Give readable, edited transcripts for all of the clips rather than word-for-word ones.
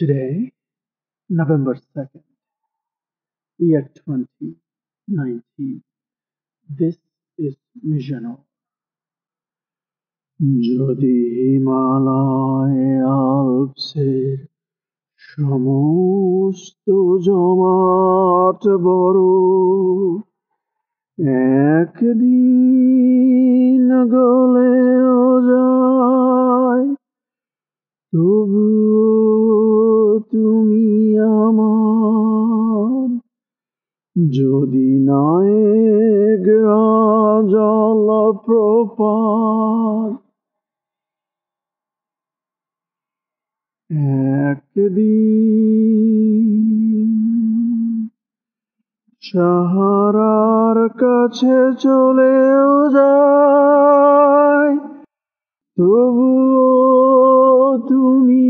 Today, November 2nd, year 2019. This is Mijanur. যদি হিমালয় আল্পসের সমস্ত জমাট বড় একদিন গলেও যায়, তবুও তুমি আমার। যদি নায়েগ্রা জলপ্রপাত একদিন সাহারার কাছে চলেও যায়, তবুও তুমি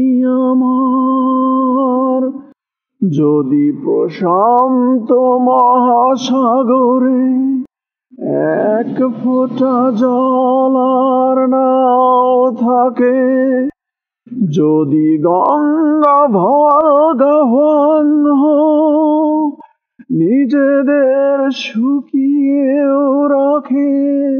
আমার। যদি প্রশান্ত মহাসাগরে এক ফোঁটা জল আর নাও থাকে, যদি গঙ্গা ভলগা হোয়াংহ নিজেদের শুকিয়েও রাখে,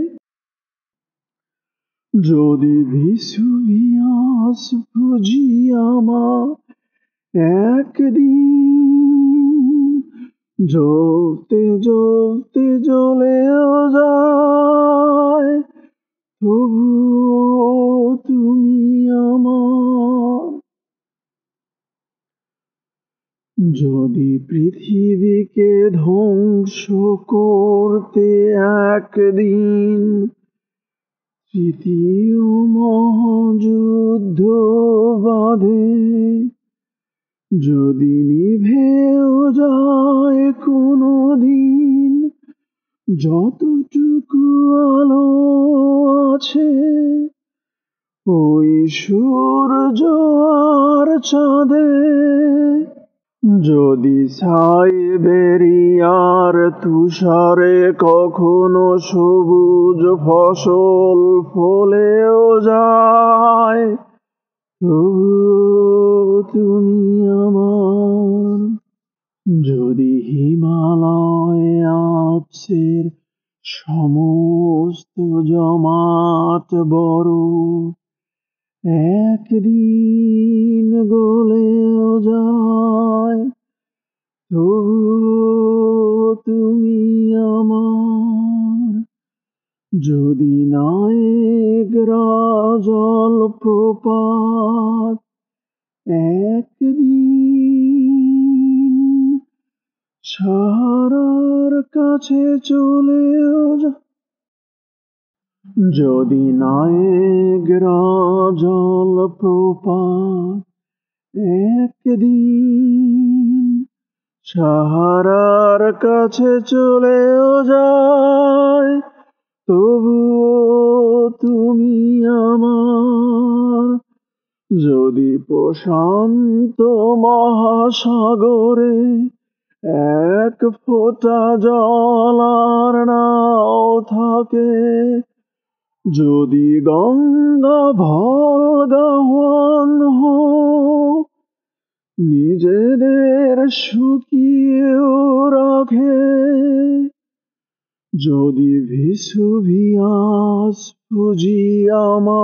যদি ভেসুভিয়াস ফুজিয়ামা একদিন জ্বলতে জ্বলতে জ্বলেও যায়, তবুও তুমি আমার। যদি পৃথিবীকে ধ্বংস করতে একদিন তৃতীয় মহাযুদ্ধ বাধে, যদি নিভেও যায় কোনো দিন যতটুকু আলো আছে, ওই সূর্য আর চাঁদে, যদি সাইবেরিয়ার তুষারে কখনো সবুজ ফসল ফলেও যায়, তবুও তুমি আমার। যদি হিমালয় আল্পসের সমস্ত জমাট বরফ একদিন গলেও যায়, তবুও তুমি আমার। যদি নায়েগ্রা জলপ্রপাত একদিন সাহারার কাছে চলেও যায়, যদি নায়েগ্রা জলপ্রপাত একদিন সাহারার কাছে চলেও যায়, তবুও তুমি আমার। যদি প্রশান্ত মহাসাগরে এক ফোঁটা জল আর নাও থাকে, যদি গঙ্গা ভলগা হোয়াংহ নিজেদের শুকিয়েও রাখে, যদি ভেসুভিয়াস ফুজিয়ামা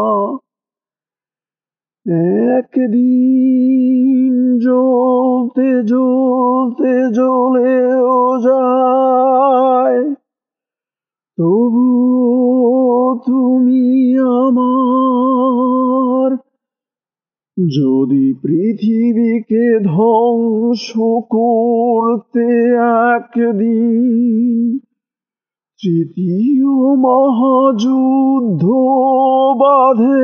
একদিন জ্বলতে জ্বলতে জ্বলেও যায়, তবুও তুমি আমার। যদি পৃথিবীকে ধ্বংস করতে একদিন তৃতীয় মহাযুদ্ধ বাধে,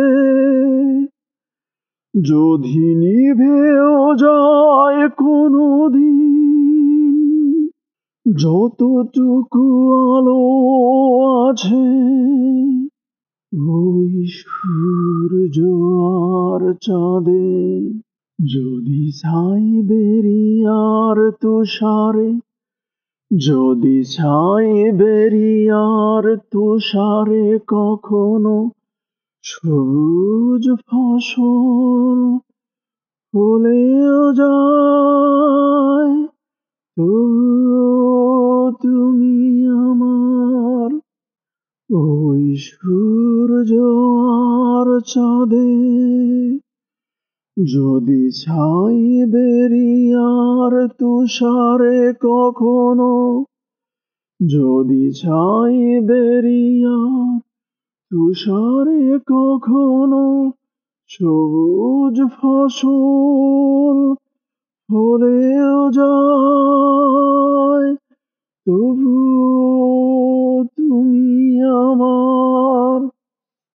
যদি নিভেও যায় কোনো দিন যতটুকু আলো আছে, ওই সূর্য আর চাঁদে, যদি সাইবেরিয়ার তুষারে, যদি সাইবেরিয়ার তুষারে কখনো সবুজ ফসল হলেও যায়, তবুও তুমি আমার। ওই সূর্য আর চাঁদে যদি ছাই বেরিয়ার তুষারে কখনো, যদি ছাই বেরিয়ার তুষারে কখনো সবুজ ফসল হলেও যায়, তবু